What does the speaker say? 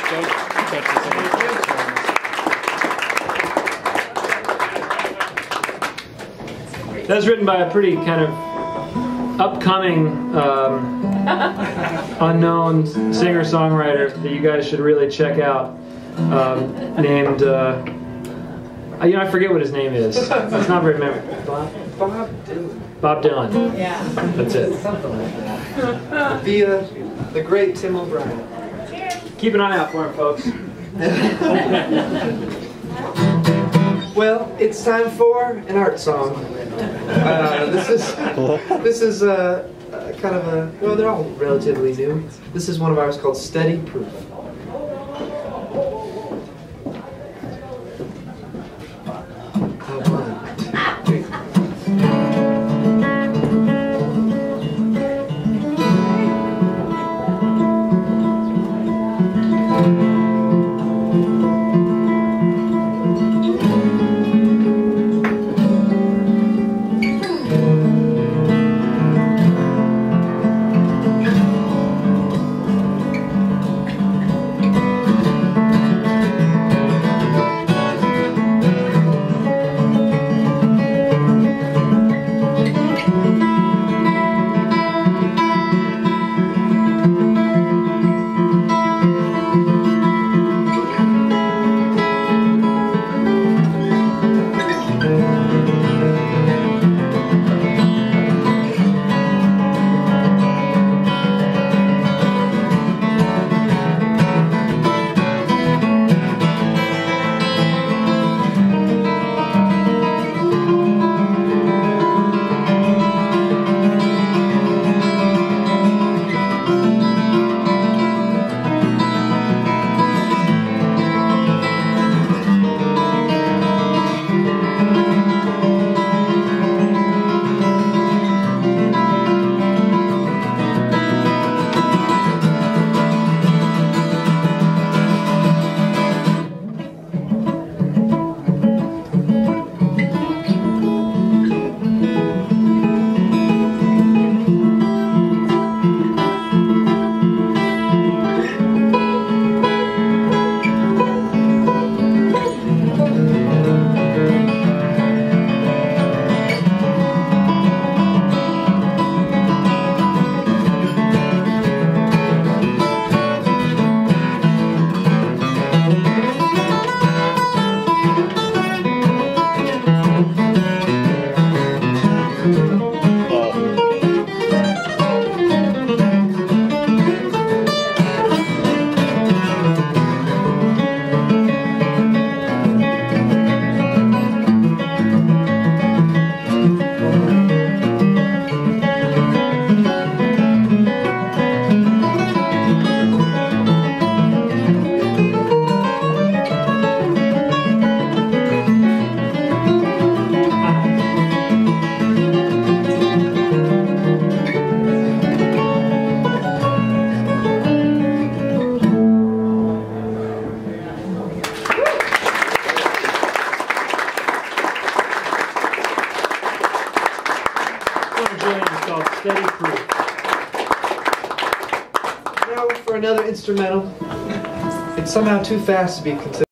That's written by a pretty kind of upcoming, unknown singer-songwriter that you guys should really check out. Named, I forget what his name is. It's not very memorable. Bob Dylan. Bob Dylan. Yeah. That's it. Something like that. The great Tim O'Brien. Keep an eye out for him, folks. Well, it's time for an art song. This is kind of a, well, they're all relatively new. This is one of ours called Steady Proof. Julian is called Steady Proof. Now for another instrumental. It's somehow too fast to be considered.